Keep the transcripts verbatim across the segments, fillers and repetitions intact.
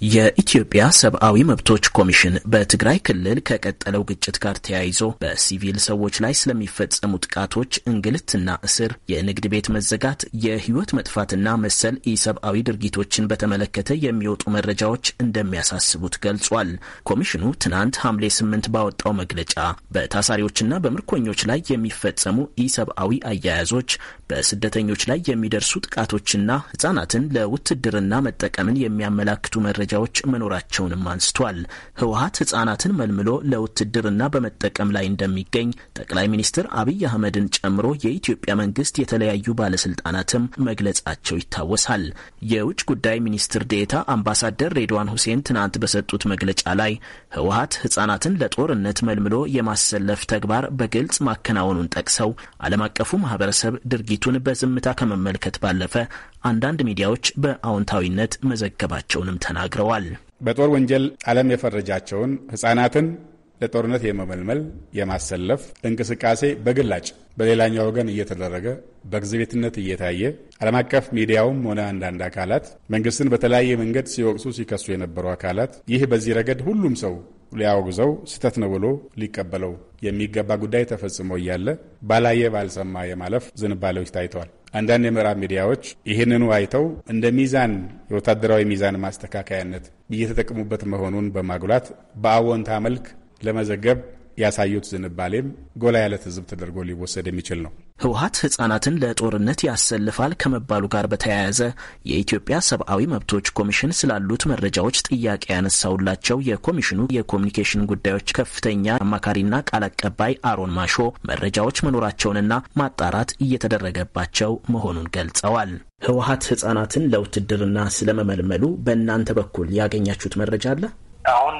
የኢትዮጵያ ሰብአዊ መብቶች ኮሚሽን በትግራይ ክልል ከቀጠለው ግጭት ጋር ተያይዞ በሲቪል ሰዎች ላይ ስለሚፈጸሙ ጥቃቶች፣ እንግልትና እስር፣ የንግድ ቤት መዘጋት፣ የህይወት መጥፋትና መሰል ኢሰብአዊ ድርጊቶችን በተመለከተ የሚወጡ መረጃዎች እንደሚያሳስቡት ገልጿል። ኮሚሽኑ ትናንት ሐምሌ ስምንት ባወጣው መግለጫ በታሳሪዎችና በምርኮኞች ላይ የሚፈጸሙ ኢሰብአዊ አያያዞች፣ በስደተኞች ላይ የሚደርሱ ጥቃቶችና ህጻናትን ለውትድርና መጠቀምን የሚያመላክቱ መረጃ ዎች መኖራቸውንም አንስቷል። ህወሓት ህጻናትን መልምሎ ለውትድርና በመጠቀም ላይ እንደሚገኝ ጠቅላይ ሚኒስትር አብይ አህመድን ጨምሮ የኢትዮጵያ መንግስት የተለያዩ ባለስልጣናትም መግለጻቸው ይታወሳል። የውጭ ጉዳይ ሚኒስትር ዴኤታ አምባሳደር ሬድዋን ሁሴን ትናንት በሰጡት መግለጫ ላይ ህወሓት ህጻናትን ለጦርነት መልምሎ የማሰለፍ ተግባር በግልጽ ማከናወኑን ጠቅሰው ዓለም አቀፉ ማህበረሰብ ድርጊቱን በዝምታ ከመመልከት ባለፈ አንዳንድ ሚዲያዎች በአዎንታዊነት መዘገባቸውንም ተናግረዋል። በጦር ወንጀል ዓለም የፈረጃቸውን ህጻናትን ለጦርነት የመመልመል የማሰለፍ እንቅስቃሴ በግላጭ በሌላኛው ወገን እየተደረገ በኤግዚቢትነት እየታየ ዓለም አቀፍ ሚዲያውም ሆነ አንዳንድ አካላት መንግስትን በተለያየ መንገድ ሲወቅሱ ሲከሱ የነበሩ አካላት ይህ በዚህ ረገድ ሁሉም ሰው ሊያወግዘው ስተት ነው ብሎ ሊቀበለው የሚገባ ጉዳይ ተፈጽሞ እያለ ባላየ ባልሰማ የማለፍ ዝንባሌዎች ታይተዋል። አንዳንድ የምዕራብ ሚዲያዎች ይህንኑ አይተው እንደ ሚዛን የወታደራዊ ሚዛን ማስተካከያነት እየተጠቀሙበት መሆኑን በማጉላት በአዎንታ መልክ ለመዘገብ ያሳዩት ዝንባሌም ጎላ ያለ ትዝብ ተደርጎ ሊወሰድ የሚችል ነው። ህወሓት ህጻናትን ለጦርነት ያሰልፋል ከመባሉ ጋር በተያያዘ የኢትዮጵያ ሰብአዊ መብቶች ኮሚሽን ስላሉት መረጃዎች ጥያቄ ያነሳውላቸው የኮሚሽኑ የኮሚኒኬሽን ጉዳዮች ከፍተኛ አማካሪና ቃል አቀባይ አሮን ማሾ መረጃዎች መኖራቸውንና ማጣራት እየተደረገባቸው መሆኑን ገልጸዋል። ህወሓት ህጻናትን ለውትድርና ስለመመልመሉ በእናንተ በኩል ያገኛችሁት መረጃ አለ? አሁን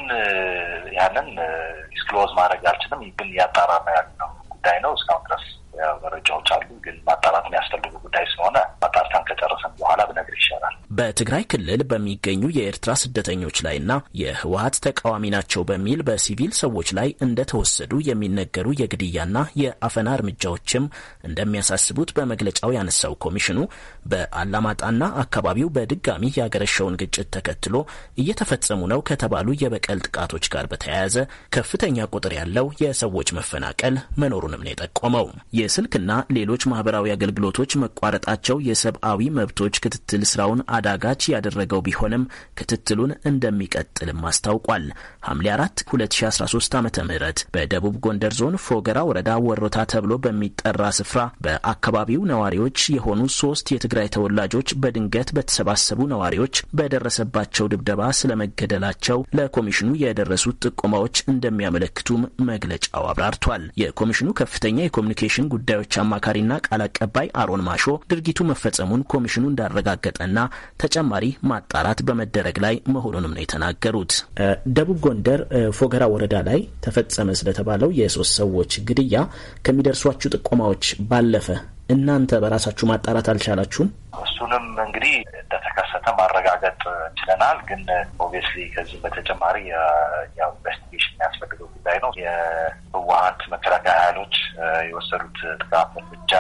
ያንን ዲስክሎዝ ማድረግ አልችልም፣ ግን ያጣራ ነው ያለው ጉዳይ ነው። እስካሁን ድረስ መረጃዎች አሉ፣ ግን ማጣራት የሚያስፈልጉ ጉዳይ ስለሆነ ማጣራታን ከጨረሰን በኋላ ብነግር ይሻላል። በትግራይ ክልል በሚገኙ የኤርትራ ስደተኞች ላይና የህወሓት ተቃዋሚ ናቸው በሚል በሲቪል ሰዎች ላይ እንደተወሰዱ የሚነገሩ የግድያና የአፈና እርምጃዎችም እንደሚያሳስቡት በመግለጫው ያነሳው ኮሚሽኑ በአላማጣና አካባቢው በድጋሚ ያገረሸውን ግጭት ተከትሎ እየተፈጸሙ ነው ከተባሉ የበቀል ጥቃቶች ጋር በተያያዘ ከፍተኛ ቁጥር ያለው የሰዎች መፈናቀል መኖሩንም ነው የጠቆመው። የስልክና ሌሎች ማህበራዊ አገልግሎቶች መቋረጣቸው የሰብአዊ መብቶች ክትትል ስራውን አዳጋች ያደረገው ቢሆንም ክትትሉን እንደሚቀጥልም አስታውቋል። ሐምሌ አራት ሁለት ሺ አስራ ሶስት ዓመተ ምህረት በደቡብ ጎንደር ዞን ፎገራ ወረዳ ወሮታ ተብሎ በሚጠራ ስፍራ በአካባቢው ነዋሪዎች የሆኑ ሶስት የትግራይ ተወላጆች በድንገት በተሰባሰቡ ነዋሪዎች በደረሰባቸው ድብደባ ስለመገደላቸው ለኮሚሽኑ የደረሱት ጥቆማዎች እንደሚያመለክቱም መግለጫው አብራርቷል። የኮሚሽኑ ከፍተኛ የኮሚኒኬሽን ጉዳዮች አማካሪና ቃል አቀባይ አሮን ማሾ ድርጊቱ መፈጸሙን ኮሚሽኑ እንዳረጋገጠና ተጨማሪ ማጣራት በመደረግ ላይ መሆኑንም ነው የተናገሩት። ደቡብ ጎንደር ፎገራ ወረዳ ላይ ተፈጸመ ስለተባለው የሶስት ሰዎች ግድያ ከሚደርሷችሁ ጥቆማዎች ባለፈ እናንተ በራሳችሁ ማጣራት አልቻላችሁም? እሱንም እንግዲህ እንደተከሰተ ማረጋገጥ ችለናል። ግን ኦብቪየስሊ ከዚህ በተጨማሪ ያው ኢንቨስቲጌሽን የሚያስፈልገው ጉዳይ ነው። የህወሓት መከላከያ ኃይሎች የወሰዱት ጥቃት እርምጃ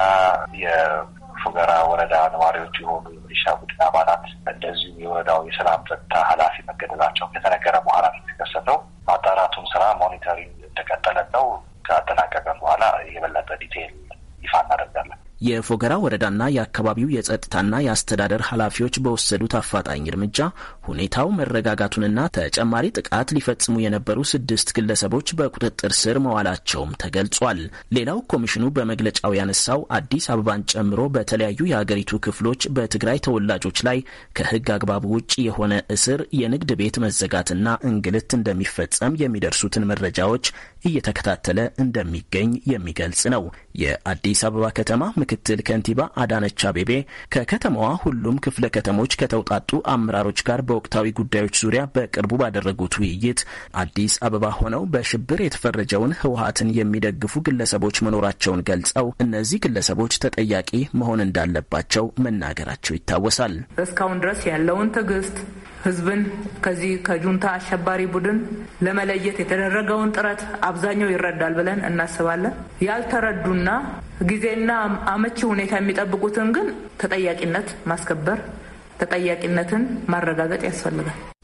የፎገራ ወረዳ ነዋሪዎች የሆኑ የሚሊሻ ቡድን አባላት እንደዚሁ የወረዳው የሰላም ጸጥታ ኃላፊ መገደላቸው ከተነገረ በኋላ ነው የተከሰተው። ማጣራቱም ስራ ሞኒተሪንግ እንደቀጠለ ነው። ካጠናቀቀን በኋላ የበለጠ ዲቴይል ይፋ እናደርጋለን። የፎገራ ወረዳና የአካባቢው የጸጥታና የአስተዳደር ኃላፊዎች በወሰዱት አፋጣኝ እርምጃ ሁኔታው መረጋጋቱንና ተጨማሪ ጥቃት ሊፈጽሙ የነበሩ ስድስት ግለሰቦች በቁጥጥር ስር መዋላቸውም ተገልጿል። ሌላው ኮሚሽኑ በመግለጫው ያነሳው አዲስ አበባን ጨምሮ በተለያዩ የሀገሪቱ ክፍሎች በትግራይ ተወላጆች ላይ ከህግ አግባብ ውጭ የሆነ እስር፣ የንግድ ቤት መዘጋትና እንግልት እንደሚፈጸም የሚደርሱትን መረጃዎች እየተከታተለ እንደሚገኝ የሚገልጽ ነው። የአዲስ አበባ ከተማ ምክትል ከንቲባ አዳነች አቤቤ ከከተማዋ ሁሉም ክፍለ ከተሞች ከተውጣጡ አመራሮች ጋር በወቅታዊ ጉዳዮች ዙሪያ በቅርቡ ባደረጉት ውይይት አዲስ አበባ ሆነው በሽብር የተፈረጀውን ህወሓትን የሚደግፉ ግለሰቦች መኖራቸውን ገልጸው እነዚህ ግለሰቦች ተጠያቂ መሆን እንዳለባቸው መናገራቸው ይታወሳል። እስካሁን ድረስ ያለውን ትዕግስት ህዝብን ከዚህ ከጁንታ አሸባሪ ቡድን ለመለየት የተደረገውን ጥረት አብዛኛው ይረዳል ብለን እናስባለን። ያልተረዱና ጊዜና አመቺ ሁኔታ የሚጠብቁትን ግን ተጠያቂነት ማስከበር፣ ተጠያቂነትን ማረጋገጥ ያስፈልጋል።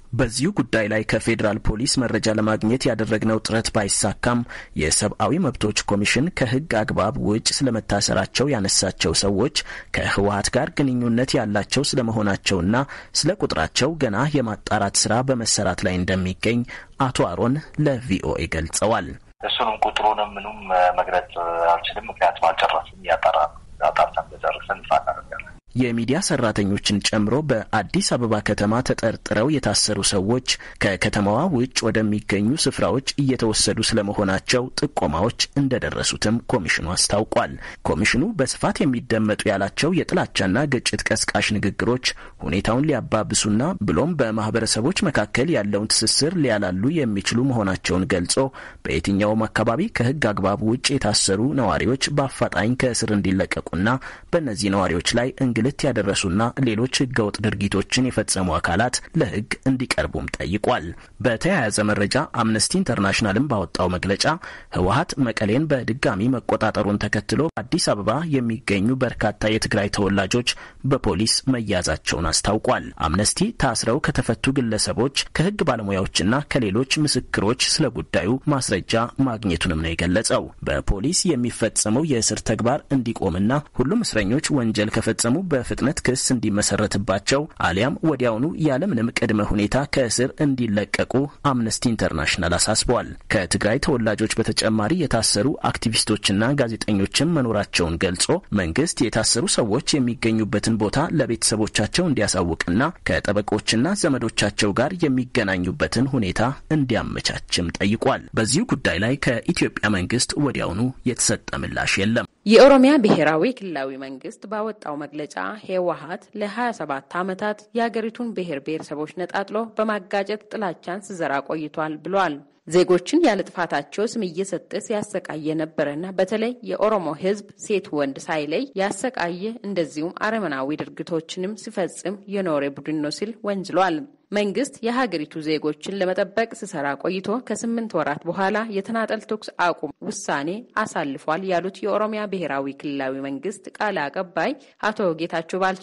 በዚሁ ጉዳይ ላይ ከፌዴራል ፖሊስ መረጃ ለማግኘት ያደረግነው ጥረት ባይሳካም የሰብአዊ መብቶች ኮሚሽን ከህግ አግባብ ውጭ ስለመታሰራቸው ያነሳቸው ሰዎች ከህወሓት ጋር ግንኙነት ያላቸው ስለመሆናቸውና ስለ ቁጥራቸው ገና የማጣራት ስራ በመሰራት ላይ እንደሚገኝ አቶ አሮን ለቪኦኤ ገልጸዋል። እሱንም ቁጥሩንም ምንም መግለጽ አልችልም፣ ምክንያቱም አልጨረስም። ያጣራ አጣርተን በጨረስን እንፋታለን። የሚዲያ ሰራተኞችን ጨምሮ በአዲስ አበባ ከተማ ተጠርጥረው የታሰሩ ሰዎች ከከተማዋ ውጭ ወደሚገኙ ስፍራዎች እየተወሰዱ ስለመሆናቸው ጥቆማዎች እንደደረሱትም ኮሚሽኑ አስታውቋል። ኮሚሽኑ በስፋት የሚደመጡ ያላቸው የጥላቻና ግጭት ቀስቃሽ ንግግሮች ሁኔታውን ሊያባብሱና ብሎም በማህበረሰቦች መካከል ያለውን ትስስር ሊያላሉ የሚችሉ መሆናቸውን ገልጾ በየትኛውም አካባቢ ከህግ አግባብ ውጭ የታሰሩ ነዋሪዎች በአፋጣኝ ከእስር እንዲለቀቁና በእነዚህ ነዋሪዎች ላይ እንግልት ያደረሱና ሌሎች ህገወጥ ድርጊቶችን የፈጸሙ አካላት ለህግ እንዲቀርቡም ጠይቋል። በተያያዘ መረጃ አምነስቲ ኢንተርናሽናልም ባወጣው መግለጫ ህወሓት መቀሌን በድጋሚ መቆጣጠሩን ተከትሎ አዲስ አበባ የሚገኙ በርካታ የትግራይ ተወላጆች በፖሊስ መያዛቸውን አስታውቋል። አምነስቲ ታስረው ከተፈቱ ግለሰቦች፣ ከህግ ባለሙያዎችና ከሌሎች ምስክሮች ስለ ጉዳዩ ማስረጃ ማግኘቱንም ነው የገለጸው። በፖሊስ የሚፈጸመው የእስር ተግባር እንዲቆምና ሁሉም እስረኞች ወንጀል ከፈጸሙ በፍጥነት ክስ እንዲመሰረትባቸው አሊያም ወዲያውኑ ያለምንም ቅድመ ሁኔታ ከእስር እንዲለቀቁ አምነስቲ ኢንተርናሽናል አሳስበዋል። ከትግራይ ተወላጆች በተጨማሪ የታሰሩ አክቲቪስቶችና ጋዜጠኞችም መኖራቸውን ገልጾ መንግስት የታሰሩ ሰዎች የሚገኙበትን ቦታ ለቤተሰቦቻቸው እንዲያሳውቅና ከጠበቆችና ዘመዶቻቸው ጋር የሚገናኙበትን ሁኔታ እንዲያመቻችም ጠይቋል። በዚሁ ጉዳይ ላይ ከኢትዮጵያ መንግስት ወዲያውኑ የተሰጠ ምላሽ የለም። የኦሮሚያ ብሔራዊ ክልላዊ መንግስት ባወጣው መግለጫ ህወሓት ለሀያ ሰባት ዓመታት የሀገሪቱን ብሔር ብሔረሰቦች ነጣጥሎ በማጋጨት ጥላቻን ሲዘራ ቆይቷል ብሏል። ዜጎችን ያለ ጥፋታቸው ስም እየሰጠ ሲያሰቃየ ነበረና በተለይ የኦሮሞ ህዝብ ሴት ወንድ ሳይለይ ያሰቃየ እንደዚሁም አረመናዊ ድርጊቶችንም ሲፈጽም የኖረ ቡድን ነው ሲል ወንጅሏል። መንግስት የሀገሪቱ ዜጎችን ለመጠበቅ ሲሰራ ቆይቶ ከስምንት ወራት በኋላ የተናጠል ተኩስ አቁም ውሳኔ አሳልፏል ያሉት የኦሮሚያ ብሔራዊ ክልላዊ መንግስት ቃል አቀባይ አቶ ጌታቸው ባልቻ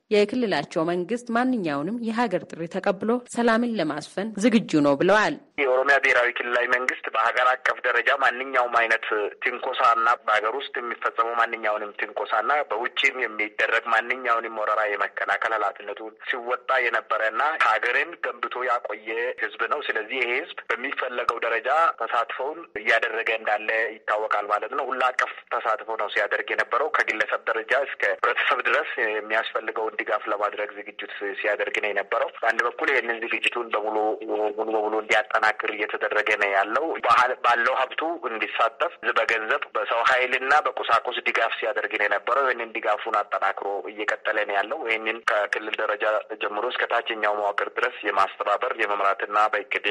የክልላቸው መንግስት ማንኛውንም የሀገር ጥሪ ተቀብሎ ሰላምን ለማስፈን ዝግጁ ነው ብለዋል። የኦሮሚያ ብሔራዊ ክልላዊ መንግስት በሀገር አቀፍ ደረጃ ማንኛውም አይነት ትንኮሳና በሀገር ውስጥ የሚፈጸሙ ማንኛውንም ትንኮሳና በውጭም የሚደረግ ማንኛውንም ወረራ የመከላከል ኃላፊነቱን ሲወጣ የነበረና ሀገርን ገንብቶ ያቆየ ህዝብ ነው። ስለዚህ ይሄ ህዝብ በሚፈለገው ደረጃ ተሳትፎውን እያደረገ እንዳለ ይታወቃል ማለት ነው። ሁሉ አቀፍ ተሳትፎ ነው ሲያደርግ የነበረው። ከግለሰብ ደረጃ እስከ ህብረተሰብ ድረስ የሚያስፈልገውን ድጋፍ ለማድረግ ዝግጅት ሲያደርግ ነው የነበረው። በአንድ በኩል ይህንን ዝግጅቱን በሙሉ ሙሉ በሙሉ እንዲያጠናክር እየተደረገ ነው ያለው። ባለው ሀብቱ እንዲሳተፍ በገንዘብ በሰው ኃይልና በቁሳቁስ ድጋፍ ሲያደርግ ነው የነበረው። ይህንን ድጋፉን አጠናክሮ እየቀጠለ ነው ያለው። ይህንን ከክልል ደረጃ ጀምሮ እስከ ታችኛው መዋቅር ድረስ የማስተባበር የመምራትና በእቅድ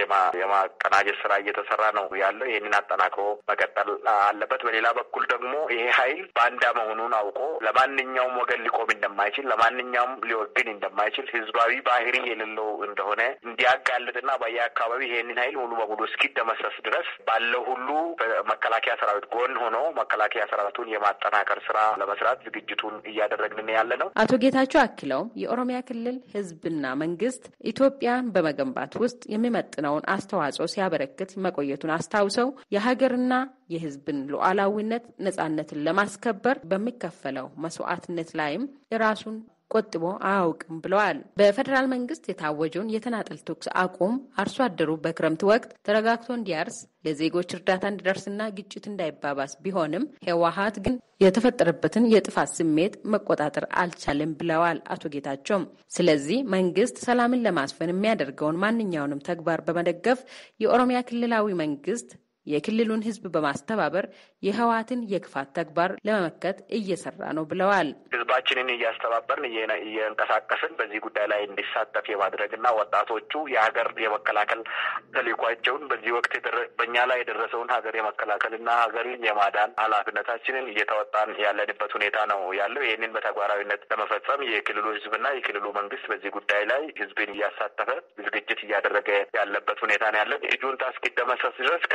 የማቀናጀት ስራ እየተሰራ ነው ያለው። ይህንን አጠናክሮ መቀጠል አለበት። በሌላ በኩል ደግሞ ይሄ ኃይል ባንዳ መሆኑን አውቆ ለማንኛውም ወገን ሊቆም እንደማይችል ለማንኛውም ሊወግን እንደማይችል ህዝባዊ ባህሪ የሌለው እንደሆነ እንዲያጋልጥና በየአካባቢ ይሄንን ኃይል ሙሉ በሙሉ እስኪደመሰስ ድረስ ባለው ሁሉ መከላከያ ሰራዊት ጎን ሆኖ መከላከያ ሰራዊቱን የማጠናከር ስራ ለመስራት ዝግጅቱን እያደረግን ያለ ነው። አቶ ጌታቸው አክለውም የኦሮሚያ ክልል ህዝብና መንግስት ኢትዮጵያን በመገንባት ውስጥ የሚመጥነውን አስተዋጽኦ ሲያበረክት መቆየቱን አስታውሰው የሀገርና የህዝብን ሉዓላዊነት ነጻነትን ለማስከበር በሚከፈለው መስዋዕትነት ላይም የራሱን ቆጥቦ አያውቅም ብለዋል። በፌዴራል መንግስት የታወጀውን የተናጠል ተኩስ አቁም አርሶ አደሩ በክረምት ወቅት ተረጋግቶ እንዲያርስ ለዜጎች እርዳታ እንዲደርስና ግጭት እንዳይባባስ ቢሆንም ህወሓት ግን የተፈጠረበትን የጥፋት ስሜት መቆጣጠር አልቻለም ብለዋል አቶ ጌታቸው። ስለዚህ መንግስት ሰላምን ለማስፈን የሚያደርገውን ማንኛውንም ተግባር በመደገፍ የኦሮሚያ ክልላዊ መንግስት የክልሉን ህዝብ በማስተባበር የህወሓትን የክፋት ተግባር ለመመከት እየሰራ ነው ብለዋል። ህዝባችንን እያስተባበርን እየንቀሳቀስን በዚህ ጉዳይ ላይ እንዲሳተፍ የማድረግና ወጣቶቹ የሀገር የመከላከል ተልዕኳቸውን በዚህ ወቅት በእኛ ላይ የደረሰውን ሀገር የመከላከልና ሀገርን የማዳን ኃላፊነታችንን እየተወጣን ያለንበት ሁኔታ ነው ያለው። ይህንን በተግባራዊነት ለመፈጸም የክልሉ ህዝብና የክልሉ መንግስት በዚህ ጉዳይ ላይ ህዝብን እያሳተፈ ዝግጅት እያደረገ ያለበት ሁኔታ ነው ያለን። ጁንታ እስኪደመሰስ ድረስ ከኛ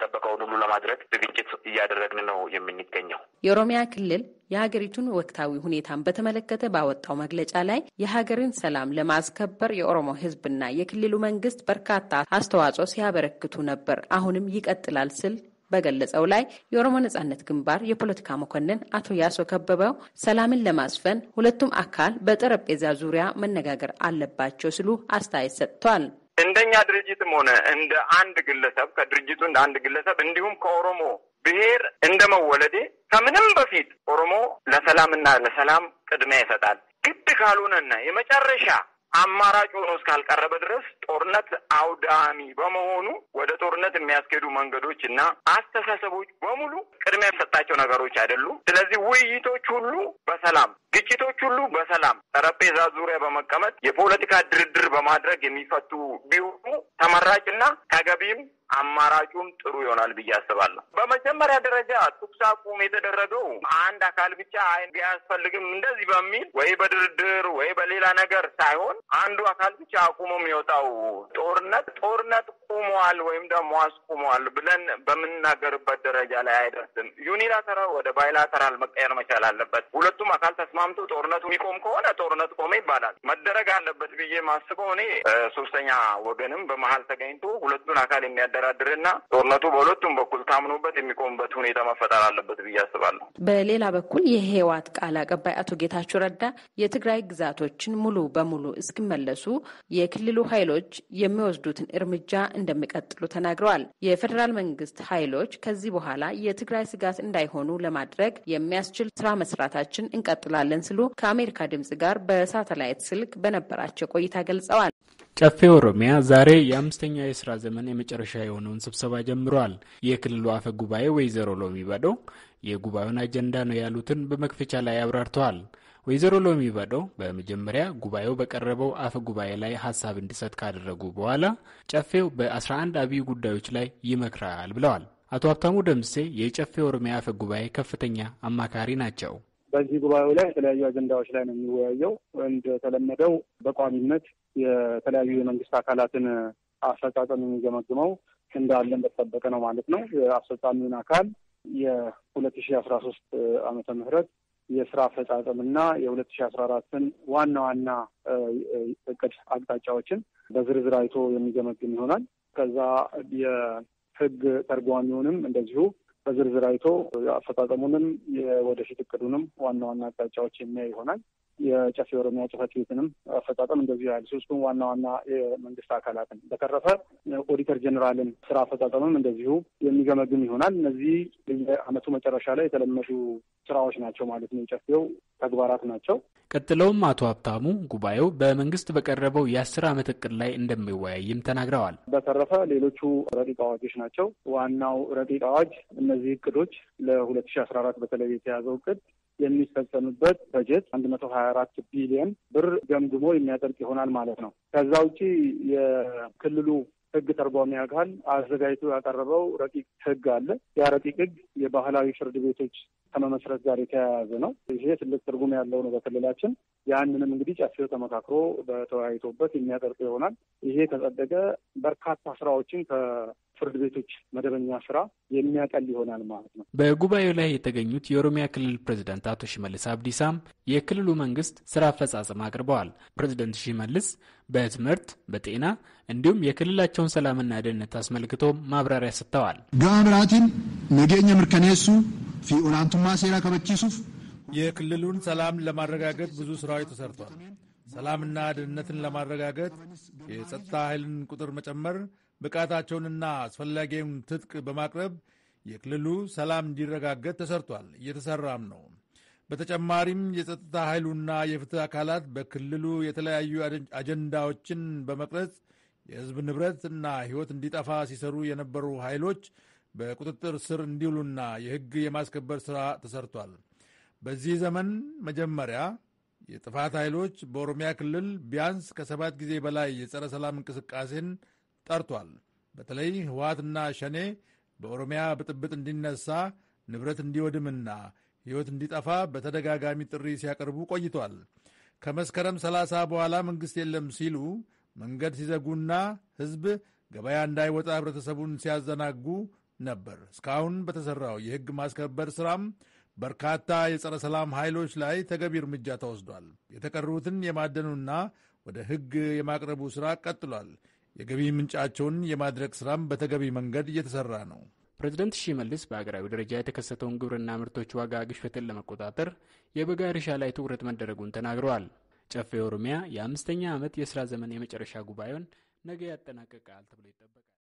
የሚጠበቀውን ሁሉ ለማድረግ ዝግጅት እያደረግን ነው የምንገኘው። የኦሮሚያ ክልል የሀገሪቱን ወቅታዊ ሁኔታን በተመለከተ ባወጣው መግለጫ ላይ የሀገርን ሰላም ለማስከበር የኦሮሞ ሕዝብና የክልሉ መንግስት በርካታ አስተዋጽኦ ሲያበረክቱ ነበር፣ አሁንም ይቀጥላል ስል በገለጸው ላይ የኦሮሞ ነጻነት ግንባር የፖለቲካ መኮንን አቶ ያሶ ከበበው ሰላምን ለማስፈን ሁለቱም አካል በጠረጴዛ ዙሪያ መነጋገር አለባቸው ሲሉ አስተያየት ሰጥቷል። እንደኛ ድርጅትም ሆነ እንደ አንድ ግለሰብ ከድርጅቱ እንደ አንድ ግለሰብ እንዲሁም ከኦሮሞ ብሔር እንደመወለዴ ከምንም በፊት ኦሮሞ ለሰላምና ለሰላም ቅድሚያ ይሰጣል። ግድ ካልሆነና የመጨረሻ አማራጭ ሆኖ እስካልቀረበ ድረስ ጦርነት አውዳሚ በመሆኑ ወደ ጦርነት የሚያስኬዱ መንገዶች እና አስተሳሰቦች በሙሉ ቅድሚያ የሚሰጣቸው ነገሮች አይደሉም። ስለዚህ ውይይቶች ሁሉ በሰላም ግጭቶች ሁሉ በሰላም ጠረጴዛ ዙሪያ በመቀመጥ የፖለቲካ ድርድር በማድረግ የሚፈቱ ቢሆኑ ተመራጭና ተገቢም አማራጩም ጥሩ ይሆናል ብዬ አስባለሁ። በመጀመሪያ ደረጃ ተኩስ አቁም የተደረገው አንድ አካል ብቻ አያስፈልግም እንደዚህ በሚል ወይ በድርድር ወይ በሌላ ነገር ሳይሆን አንዱ አካል ብቻ አቁሞ የሚወጣው ጦርነት ጦርነት ቁሟል ወይም ደግሞ አስቁሟል ብለን በምንናገርበት ደረጃ ላይ አይደርስም። ዩኒላተራል ወደ ባይላተራል መቀየር መቻል አለበት። ሁለቱም አካል ተስማምቶ ጦርነቱ የሚቆም ከሆነ ጦርነት ቆመ ይባላል። መደረግ አለበት ብዬ ማስበው እኔ ሶስተኛ ወገንም በመሀል ተገኝቶ ሁለቱን አካል የሚያደራድርና ጦርነቱ በሁለቱም በኩል ታምኖበት የሚቆምበት ሁኔታ መፈጠር አለበት ብዬ አስባለሁ። በሌላ በኩል የህወሓት ቃል አቀባይ አቶ ጌታቸው ረዳ የትግራይ ግዛቶችን ሙሉ በሙሉ እስኪመለሱ የክልሉ ኃይሎች የሚወስዱትን እርምጃ እንደሚቀጥሉ ተናግረዋል። የፌዴራል መንግስት ኃይሎች ከዚህ በኋላ የትግራይ ስጋት እንዳይሆኑ ለማድረግ የሚያስችል ስራ መስራታችን እንቀጥላለን ሲሉ ከአሜሪካ ድምጽ ጋር በሳተላይት ስልክ በነበራቸው ቆይታ ገልጸዋል። ጨፌ ኦሮሚያ ዛሬ የአምስተኛ የስራ ዘመን የመጨረሻ የሆነውን ስብሰባ ጀምረዋል። የክልሉ አፈ ጉባኤ ወይዘሮ ሎሚ በዶ የጉባኤውን አጀንዳ ነው ያሉትን በመክፈቻ ላይ አብራርተዋል። ወይዘሮ ሎሚ በዶ በመጀመሪያ ጉባኤው በቀረበው አፈ ጉባኤ ላይ ሀሳብ እንዲሰጥ ካደረጉ በኋላ ጨፌው በአስራ አንድ አብይ ጉዳዮች ላይ ይመክራል ብለዋል። አቶ ሀብታሙ ደምሴ የጨፌ ኦሮሚያ አፈ ጉባኤ ከፍተኛ አማካሪ ናቸው። በዚህ ጉባኤው ላይ የተለያዩ አጀንዳዎች ላይ ነው የሚወያየው። እንደተለመደው በቋሚነት የተለያዩ የመንግስት አካላትን አፈጻጸም የሚገመግመው እንዳለን በተጠበቀ ነው ማለት ነው። የአስፈጻሚውን አካል የሁለት ሺ አስራ ሶስት ዓመተ ምህረት የስራ አፈጻጸምና የሁለት ሺ አስራ አራትን ዋና ዋና እቅድ አቅጣጫዎችን በዝርዝር አይቶ የሚገመግም ይሆናል። ከዛ የህግ ተርጓሚውንም እንደዚሁ በዝርዝር አይቶ አፈጻጸሙንም የወደፊት እቅዱንም ዋና ዋና አቅጣጫዎች የሚያይ ይሆናል። የጨፌ ኦሮሚያ ጽሕፈት ቤትንም አፈጻጸም እንደዚሁ ያህል ሶስቱም ዋና ዋና የመንግስት አካላትን በተረፈ ኦዲተር ጀኔራልን ስራ አፈጻጸምም እንደዚሁ የሚገመግም ይሆናል። እነዚህ በየዓመቱ መጨረሻ ላይ የተለመዱ ስራዎች ናቸው ማለት ነው። የጨፌው ተግባራት ናቸው። ቀጥለውም አቶ ሀብታሙ ጉባኤው በመንግስት በቀረበው የአስር ዓመት እቅድ ላይ እንደሚወያይም ተናግረዋል። በተረፈ ሌሎቹ ረቂቅ አዋጆች ናቸው። ዋናው ረቂቅ አዋጅ እነዚህ እቅዶች ለሁለት ሺ አስራ አራት በተለይ የተያዘው እቅድ የሚፈጸምበት በጀት አንድ መቶ ሀያ አራት ቢሊዮን ብር ገምግሞ የሚያጸድቅ ይሆናል ማለት ነው። ከዛ ውጪ የክልሉ ህግ ተርጓሚ አካል አዘጋጅቶ ያቀረበው ረቂቅ ህግ አለ። ያ ረቂቅ ህግ የባህላዊ ፍርድ ቤቶች ከመመስረት ጋር የተያያዘ ነው። ይሄ ትልቅ ትርጉም ያለው ነው በክልላችን። ያንንም እንግዲህ ጨፌው ተመካክሮ በተወያይቶበት የሚያጸድቅ ይሆናል። ይሄ ከጸደቀ በርካታ ስራዎችን ከፍርድ ቤቶች መደበኛ ስራ የሚያቀል ይሆናል ማለት ነው። በጉባኤው ላይ የተገኙት የኦሮሚያ ክልል ፕሬዝዳንት አቶ ሽመልስ አብዲሳም የክልሉ መንግስት ስራ አፈጻጸም አቅርበዋል። ፕሬዝዳንት ሽመልስ በትምህርት፣ በጤና እንዲሁም የክልላቸውን ሰላምና ደህንነት አስመልክቶ ማብራሪያ ሰጥተዋል። ጋምራቲን ነገኘ ምርከኔሱ ፊ ኦላንቱማ ሴራ ከበቺሱፍ የክልሉን ሰላም ለማረጋገጥ ብዙ ስራዎች ተሰርቷል። ሰላምና ደህንነትን ለማረጋገጥ የጸጥታ ኃይልን ቁጥር መጨመር፣ ብቃታቸውንና አስፈላጊውን ትጥቅ በማቅረብ የክልሉ ሰላም እንዲረጋገጥ ተሰርቷል፣ እየተሰራም ነው። በተጨማሪም የጸጥታ ኃይሉና የፍትህ አካላት በክልሉ የተለያዩ አጀንዳዎችን በመቅረጽ የህዝብ ንብረትና ህይወት እንዲጠፋ ሲሰሩ የነበሩ ኃይሎች በቁጥጥር ስር እንዲውሉና የህግ የማስከበር ሥራ ተሰርቷል። በዚህ ዘመን መጀመሪያ የጥፋት ኃይሎች በኦሮሚያ ክልል ቢያንስ ከሰባት ጊዜ በላይ የጸረ ሰላም እንቅስቃሴን ጠርቷል። በተለይ ህወሓትና ሸኔ በኦሮሚያ ብጥብጥ እንዲነሳ፣ ንብረት እንዲወድምና ሕይወት እንዲጠፋ በተደጋጋሚ ጥሪ ሲያቀርቡ ቆይቷል። ከመስከረም ሰላሳ በኋላ መንግሥት የለም ሲሉ መንገድ ሲዘጉና ሕዝብ ገበያ እንዳይወጣ ህብረተሰቡን ሲያዘናጉ ነበር። እስካሁን በተሰራው የሕግ ማስከበር ስራም በርካታ የጸረ ሰላም ኃይሎች ላይ ተገቢ እርምጃ ተወስዷል። የተቀሩትን የማደኑና ወደ ሕግ የማቅረቡ ሥራ ቀጥሏል። የገቢ ምንጫቸውን የማድረግ ሥራም በተገቢ መንገድ እየተሠራ ነው። ፕሬዚደንት ሺመልስ በሀገራዊ ደረጃ የተከሰተውን ግብርና ምርቶች ዋጋ ግሽበትን ለመቆጣጠር የበጋ እርሻ ላይ ትኩረት መደረጉን ተናግረዋል። ጨፌ ኦሮሚያ የአምስተኛ ዓመት የሥራ ዘመን የመጨረሻ ጉባኤውን ነገ ያጠናቀቃል ተብሎ ይጠበቃል።